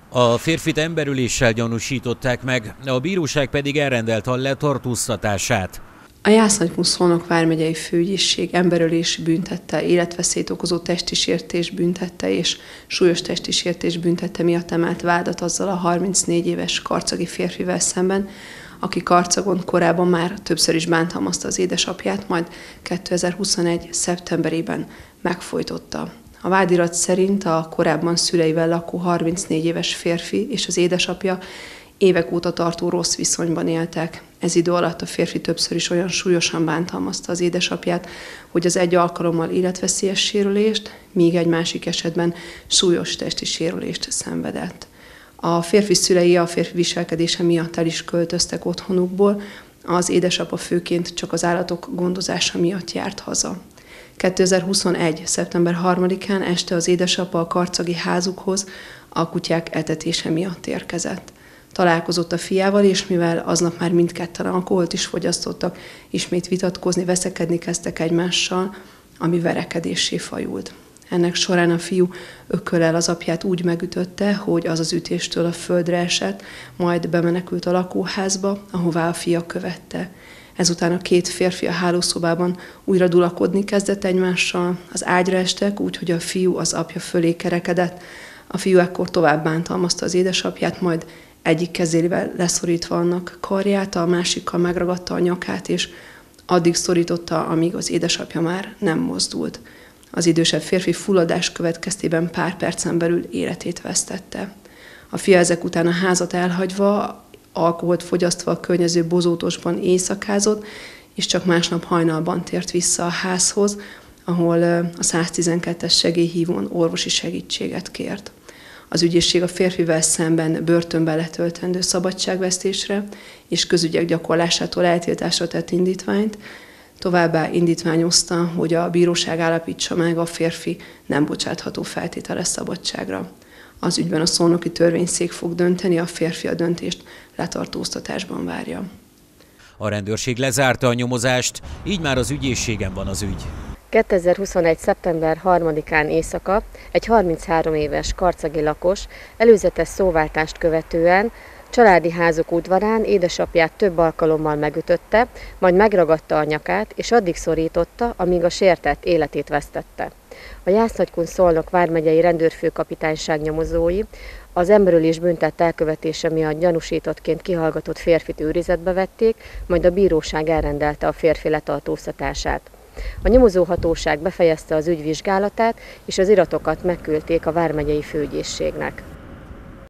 A férfit emberöléssel gyanúsították meg, a bíróság pedig elrendelte a letartóztatását. A Jász-Nagykun-Szolnok vármegyei főügyészség emberölési bűntettel, életveszélyt okozó testi sértés bűntette és súlyos testi sértés bűntette miatt emelt vádat azzal a 34 éves karcagi férfivel szemben, aki Karcagon korábban már többször is bántalmazta az édesapját, majd 2021. szeptemberében megfojtotta. A vádirat szerint a korábban szüleivel lakó 34 éves férfi és az édesapja évek óta tartó rossz viszonyban éltek. Ez idő alatt a férfi többször is olyan súlyosan bántalmazta az édesapját, hogy az egy alkalommal életveszélyes sérülést, míg egy másik esetben súlyos testi sérülést szenvedett. A férfi szülei a férfi viselkedése miatt el is költöztek otthonukból, az édesapa főként csak az állatok gondozása miatt járt haza. 2021. szeptember 3-án este az édesapa a karcagi házukhoz a kutyák etetése miatt érkezett. Találkozott a fiával, és mivel aznap már mindketten alkoholt is fogyasztottak, ismét vitatkozni, veszekedni kezdtek egymással, ami verekedéssé fajult. Ennek során a fiú ökköllel az apját úgy megütötte, hogy az ütéstől a földre esett, majd bemenekült a lakóházba, ahová a fia követte. Ezután a két férfi a hálószobában újra dulakodni kezdett egymással, az ágyra estek, úgyhogy a fiú az apja fölé kerekedett. A fiú ekkor tovább bántalmazta az édesapját, majd egyik kezével leszorítva annak karját, a másikkal megragadta a nyakát, és addig szorította, amíg az édesapja már nem mozdult. Az idősebb férfi fulladás következtében pár percen belül életét vesztette. A fia ezek után a házat elhagyva, alkoholt fogyasztva a környező bozótosban éjszakázott, és csak másnap hajnalban tért vissza a házhoz, ahol a 112-es segélyhívón orvosi segítséget kért. Az ügyészség a férfivel szemben börtönben letöltendő szabadságvesztésre és közügyek gyakorlásától eltiltásra tett indítványt, továbbá indítványozta, hogy a bíróság állapítsa meg, a férfi nem bocsátható feltételes szabadságra. Az ügyben a szolnoki törvényszék fog dönteni, a férfi a döntést letartóztatásban várja. A rendőrség lezárta a nyomozást, így már az ügyészségen van az ügy. 2021. szeptember 3-án éjszaka egy 33 éves karcagi lakos előzetes szóváltást követően családi házuk udvarán édesapját több alkalommal megütötte, majd megragadta a nyakát, és addig szorította, amíg a sértett életét vesztette. A Jász-Nagykun-Szolnok vármegyei rendőrfőkapitányság nyomozói az emberölés bűntett elkövetése miatt gyanúsítottként kihallgatott férfit őrizetbe vették, majd a bíróság elrendelte a férfi letartóztatását. A nyomozóhatóság befejezte az ügy vizsgálatát, és az iratokat megküldték a vármegyei főügyészségnek.